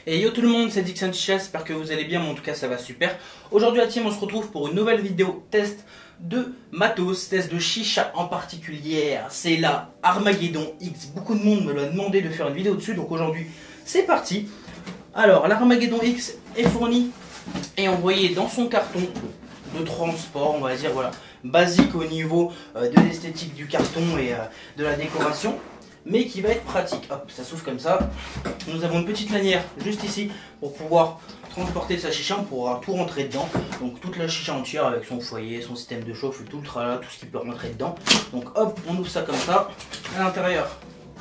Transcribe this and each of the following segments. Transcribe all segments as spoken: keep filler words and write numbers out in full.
Et yo tout le monde, c'est Dixon Chicha, j'espère que vous allez bien, mais en tout cas ça va super. Aujourd'hui la team, on se retrouve pour une nouvelle vidéo test de matos, test de chicha en particulier. C'est la Armageddon X, beaucoup de monde me l'a demandé de faire une vidéo dessus, donc aujourd'hui c'est parti. Alors l'Armageddon X est fourni et envoyé dans son carton de transport, on va dire, voilà, basique au niveau euh, de l'esthétique du carton et euh, de la décoration, mais qui va être pratique. Hop, ça s'ouvre comme ça. Nous avons une petite lanière juste ici pour pouvoir transporter sa chicha. On pourra tout rentrer dedans, donc toute la chicha entière avec son foyer, son système de chauffe, tout le tralala, tout ce qui peut rentrer dedans. Donc hop, on ouvre ça comme ça. À l'intérieur,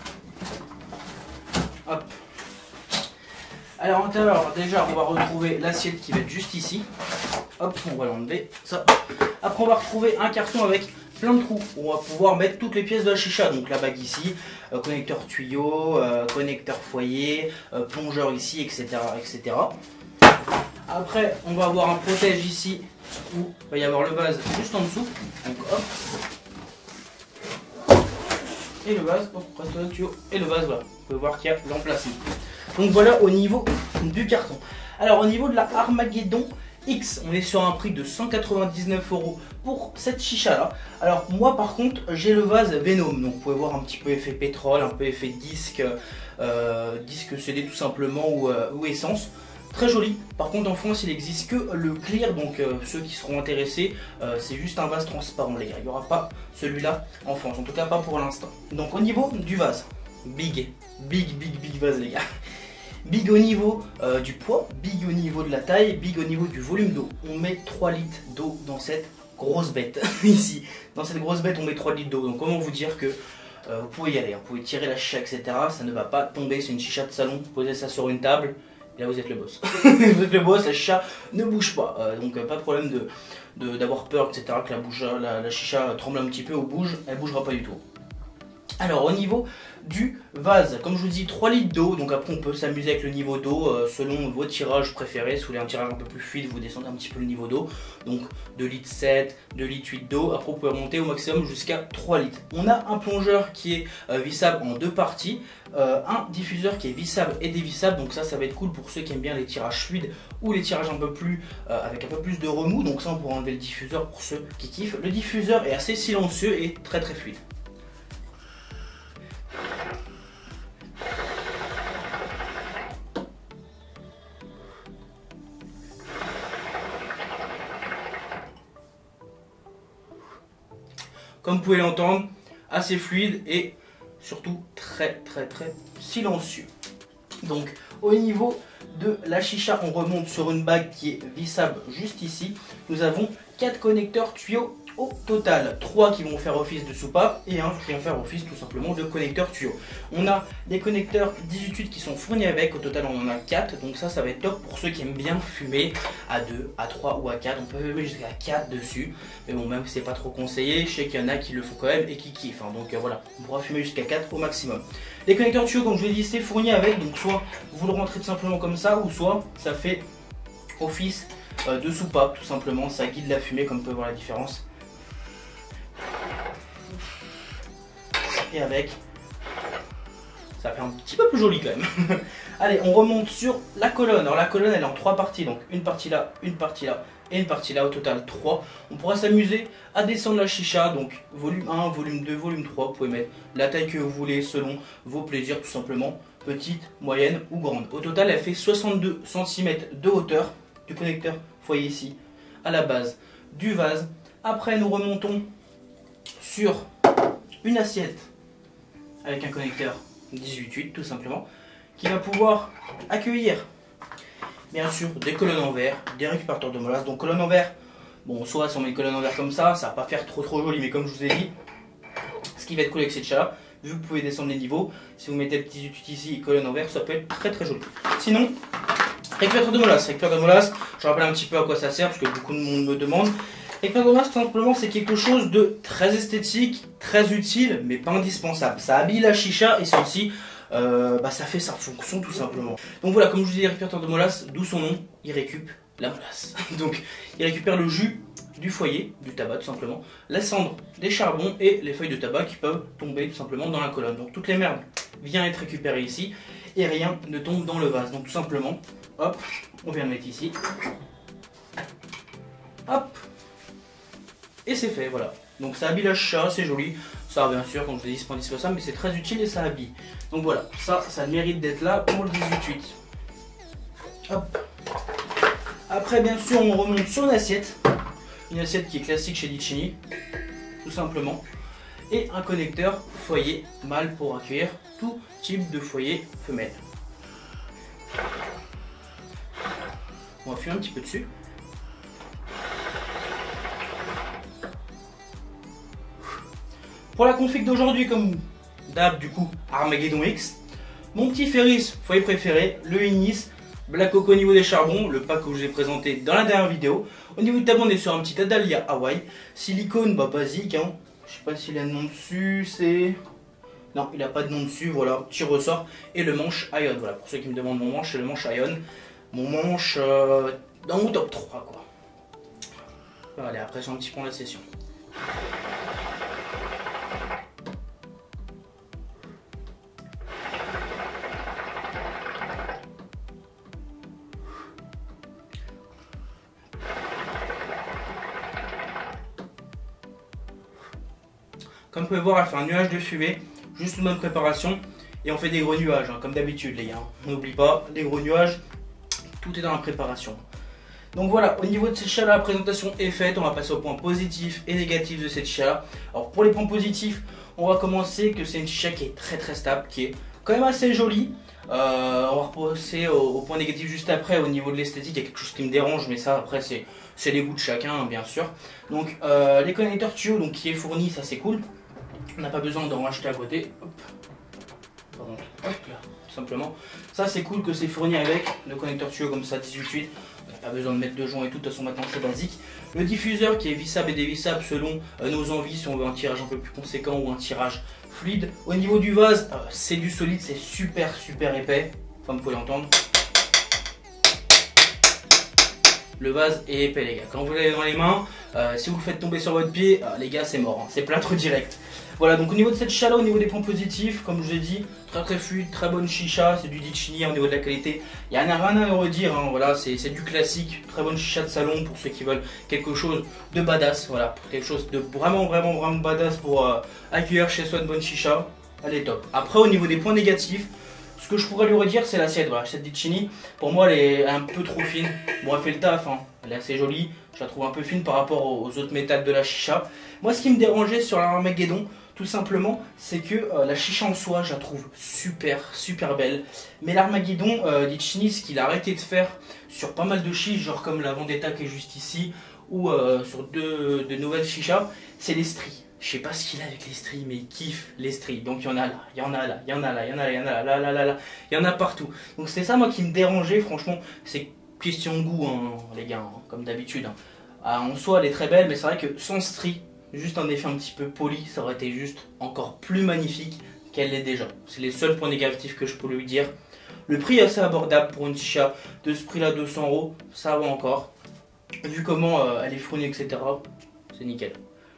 hop. Alors à l'intérieur, déjà on va retrouver l'assiette qui va être juste ici. Hop, on va l'enlever, ça. Après on va retrouver un carton avec plein de trous où on va pouvoir mettre toutes les pièces de la chicha. Donc la bague ici, euh, connecteur tuyau, euh, connecteur foyer, euh, plongeur ici, et cetera, et cetera. Après on va avoir un protège ici où il va y avoir le vase juste en dessous. Donc hop. Et le vase, hop, reste le tuyau. Et le vase, voilà. Vous pouvez voir qu'il y a l'emplacement. Donc voilà au niveau du carton. Alors au niveau de la Armageddon X, on est sur un prix de cent quatre-vingt-dix-neuf euros pour cette chicha là. Alors moi par contre j'ai le vase Venom, donc vous pouvez voir un petit peu effet pétrole, un peu effet disque, euh, disque C D tout simplement ou, euh, ou essence. Très joli. Par contre en France il n'existe que le clear, donc euh, ceux qui seront intéressés, euh, c'est juste un vase transparent les gars. Il n'y aura pas celui-là en France, en tout cas pas pour l'instant. Donc au niveau du vase, big, big, big, big vase les gars. Big au niveau euh, du poids, big au niveau de la taille, big au niveau du volume d'eau. On met trois litres d'eau dans cette grosse bête. Ici, dans cette grosse bête, on met trois litres d'eau. Donc comment vous dire que euh, vous pouvez y aller, hein. Vous pouvez tirer la chicha, et cetera. Ça ne va pas tomber, c'est une chicha de salon. Posez ça sur une table, et là vous êtes le boss. Vous êtes le boss, la chicha ne bouge pas. Euh, donc euh, pas de problème de, de, d'avoir peur, et cetera. Que la, bouche, la, la chicha tremble un petit peu ou bouge, elle ne bougera pas du tout. Alors au niveau du vase, comme je vous dis, trois litres d'eau, donc après on peut s'amuser avec le niveau d'eau euh, selon vos tirages préférés. Si vous voulez un tirage un peu plus fluide, vous descendez un petit peu le niveau d'eau, donc deux litres sept, deux litres huit d'eau. Après vous pouvez remonter au maximum jusqu'à trois litres. On a un plongeur qui est euh, vissable en deux parties, euh, un diffuseur qui est vissable et dévissable, donc ça ça va être cool pour ceux qui aiment bien les tirages fluides ou les tirages un peu plus euh, avec un peu plus de remous. Donc ça on pourra enlever le diffuseur pour ceux qui kiffent. Le diffuseur est assez silencieux et très très fluide. Comme vous pouvez l'entendre, assez fluide et surtout très très très silencieux. Donc au niveau de la chicha, on remonte sur une bague qui est vissable juste ici. Nous avons quatre connecteurs tuyaux au total, trois qui vont faire office de soupape et un qui va faire office tout simplement de connecteur tuyau. On a des connecteurs dix-huit huit qui sont fournis avec, au total on en a quatre, donc ça ça va être top pour ceux qui aiment bien fumer à deux, à trois ou à quatre. On peut fumer jusqu'à quatre dessus, mais bon, même si c'est pas trop conseillé, je sais qu'il y en a qui le font quand même et qui kiffent, hein. Donc euh, voilà, on pourra fumer jusqu'à quatre au maximum. Les connecteurs tuyaux, comme je vous l'ai dit, c'est fourni avec, donc soit vous le rentrez tout simplement comme ça, ou soit ça fait office euh, de soupape tout simplement, ça guide la fumée, comme vous pouvez voir la différence. Et avec, ça fait un petit peu plus joli quand même. Allez, on remonte sur la colonne. Alors la colonne elle est en trois parties, donc une partie là, une partie là et une partie là, au total trois. On pourra s'amuser à descendre la chicha, donc volume un, volume deux, volume trois. Vous pouvez mettre la taille que vous voulez selon vos plaisirs tout simplement, petite, moyenne ou grande. Au total elle fait soixante-deux centimètres de hauteur du connecteur foyer ici à la base du vase. Après nous remontons sur une assiette avec un connecteur dix-huit huit tout simplement, qui va pouvoir accueillir bien sûr des colonnes en verre, des récupérateurs de molasse. Donc colonne en verre, bon soit si on met une colonne en verre comme ça, ça va pas faire trop trop joli, mais comme je vous ai dit, ce qui va être cool avec cette chicha, vu que vous pouvez descendre les niveaux, si vous mettez le dix-huit huit ici, colonne en verre, ça peut être très très joli. Sinon, récupérateur de molasse, récupérateur de molasse, je rappelle un petit peu à quoi ça sert, parce que beaucoup de monde me demande. Récupérateur de molasse, tout simplement, c'est quelque chose de très esthétique, très utile, mais pas indispensable. Ça habille la chicha et celle-ci, euh, bah, ça fait sa fonction tout simplement. Donc voilà, comme je vous dis, les récupérateurs de molasse, d'où son nom, il récupère la molasse. Donc il récupère le jus du foyer, du tabac tout simplement, la cendre des charbons et les feuilles de tabac qui peuvent tomber tout simplement dans la colonne. Donc toutes les merdes vient être récupéré ici et rien ne tombe dans le vase. Donc tout simplement, hop, on vient le mettre ici. Hop. Et c'est fait, voilà. Donc ça habille la chicha, c'est joli. Ça, bien sûr, comme je vous ai dit, c'est pas indispensable, mais c'est très utile et ça habille. Donc voilà, ça, ça mérite d'être là pour le dix-huit huit. Hop. Après, bien sûr, on remonte sur une assiette. Une assiette qui est classique chez Diccini, tout simplement. Et un connecteur foyer mâle pour accueillir tout type de foyer femelle. On va appuyer un petit peu dessus. Pour la config d'aujourd'hui, comme d'hab, du coup, Armageddon X, mon petit Ferris, foyer préféré, le Ignis, Black Oak au niveau des charbons, le pack que je vous ai présenté dans la dernière vidéo. Au niveau du tableau, on est sur un petit Adalia Hawaii. Silicone, bah basique, hein. Je sais pas s'il a un nom dessus, c'est... Non, il n'a pas de nom dessus, voilà, petit ressort. Et le manche Ion, voilà, pour ceux qui me demandent mon manche, c'est le manche Ion. Mon manche euh, dans mon top trois, quoi. Allez, après c'est un petit point de la session. Comme vous pouvez voir, elle fait un nuage de fumée, juste une bonne préparation. Et on fait des gros nuages, hein, comme d'habitude les gars. On n'oublie pas, les gros nuages, tout est dans la préparation. Donc voilà, au niveau de cette chicha, la présentation est faite. On va passer aux points positifs et négatifs de cette chicha. Alors pour les points positifs, on va commencer que c'est une chicha qui est très très stable, qui est quand même assez jolie. Euh, on va passer aux, aux points négatifs juste après. Au niveau de l'esthétique, il y a quelque chose qui me dérange, mais ça après c'est les goûts de chacun, hein, bien sûr. Donc euh, les connecteurs tuyaux, donc qui est fourni, ça c'est cool. On n'a pas besoin d'en racheter à côté. Hop. Pardon. Hop là, tout simplement. Ça c'est cool que c'est fourni avec le connecteur tuyau comme ça, dix-huit huit. On n'a pas besoin de mettre de joints et tout, de toute façon maintenant c'est basique. Le diffuseur qui est vissable et dévissable selon euh, nos envies, si on veut un tirage un peu plus conséquent ou un tirage fluide. Au niveau du vase, euh, c'est du solide, c'est super super épais. Enfin vous pouvez l'entendre. Le vase est épais les gars. Quand vous l'avez dans les mains, euh, si vous le faites tomber sur votre pied, euh, les gars c'est mort, hein. C'est plâtre direct. Voilà, donc au niveau de cette chicha là, au niveau des points positifs, comme je vous ai dit, très très fluide, très bonne chicha, c'est du Diccini au niveau de la qualité. Il n'y en a rien à redire, hein, voilà, c'est du classique, très bonne chicha de salon pour ceux qui veulent quelque chose de badass, voilà, pour quelque chose de vraiment vraiment vraiment badass pour euh, accueillir chez soi une bonne chicha, elle est top. Après au niveau des points négatifs, ce que je pourrais lui redire c'est l'assiette, voilà, cette Diccini, pour moi elle est un peu trop fine, bon elle fait le taf, hein. Elle est assez jolie, je la trouve un peu fine par rapport aux autres métals de la chicha. Moi ce qui me dérangeait sur l'Armageddon, tout simplement, c'est que euh, la chicha en soi, je la trouve super, super belle. Mais l'Armageddon, euh, Diccini, ce qu'il a arrêté de faire sur pas mal de chiches, genre comme la Vendetta qui est juste ici, ou euh, sur deux de nouvelles chichas, c'est les stries. Je sais pas ce qu'il a avec les stries, mais il kiffe les stries. Donc il y en a là, il y en a là, il y en a là, il y en a là, il y en a là, là, là, là, là, il y en a partout. Donc c'est ça moi qui me dérangeait, franchement, c'est question de goût, hein, les gars, hein, comme d'habitude. Hein. Ah, en soi, elle est très belle, mais c'est vrai que sans stries, juste un effet un petit peu poli, ça aurait été juste encore plus magnifique qu'elle l'est déjà. C'est les seuls points négatifs que je peux lui dire. Le prix est assez abordable pour une chicha de ce prix là, deux cents euros, ça va encore. Vu comment euh, elle est fournie, et cetera, c'est nickel.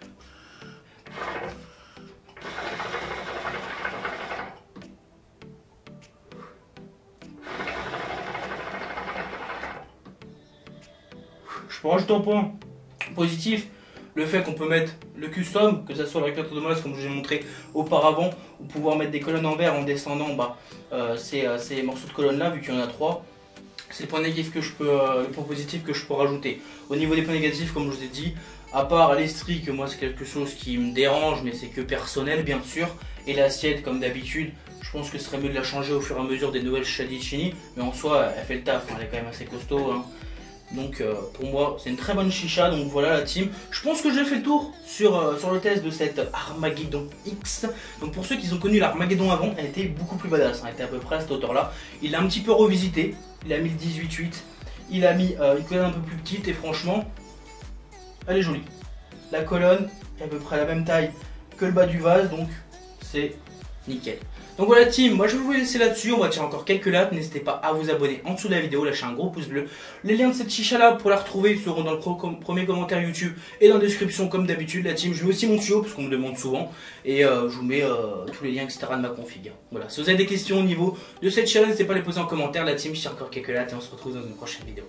Je peux rajouter un point positif. Le fait qu'on peut mettre le custom, que ce soit le régulateur de masse comme je vous ai montré auparavant, ou pouvoir mettre des colonnes en verre en descendant bah, euh, ces, euh, ces morceaux de colonnes là, vu qu'il y en a trois, c'est le point négatif que je peux, euh, le point positif que je peux rajouter. Au niveau des points négatifs, comme je vous ai dit, à part les stries, que moi c'est quelque chose qui me dérange, mais c'est que personnel bien sûr, et l'assiette comme d'habitude, je pense que ce serait mieux de la changer au fur et à mesure des nouvelles chicha Diccini, mais en soi elle fait le taf, hein, elle est quand même assez costaud. Hein. Donc euh, pour moi c'est une très bonne chicha, donc voilà la team. Je pense que j'ai fait le tour sur, euh, sur le test de cette Armageddon X. Donc pour ceux qui ont connu l'Armageddon avant, elle était beaucoup plus badass, hein. Elle était à peu près à cette hauteur là. Il l'a un petit peu revisité, il a mis le dix-huit huit, il a mis euh, une colonne un peu plus petite et franchement elle est jolie. La colonne est à peu près la même taille que le bas du vase, donc c'est nickel. Donc voilà team, moi je vais vous laisser là-dessus, on va tirer encore quelques lattes, n'hésitez pas à vous abonner en dessous de la vidéo, lâcher un gros pouce bleu. Les liens de cette chicha là pour la retrouver seront dans le pro com premier commentaire YouTube et dans la description comme d'habitude la team. Je mets aussi mon tuyau parce qu'on me demande souvent et euh, je vous mets euh, tous les liens et cetera de ma config. Voilà, si vous avez des questions au niveau de cette chaîne, n'hésitez pas à les poser en commentaire la team, je tire encore quelques lattes et on se retrouve dans une prochaine vidéo.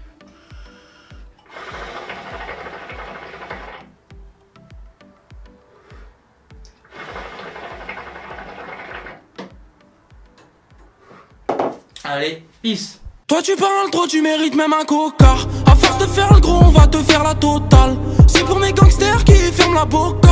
Allez, peace. Toi tu parles trop, tu mérites même un coca. À force de faire le gros, on va te faire la totale. C'est pour mes gangsters qui ferment la boca.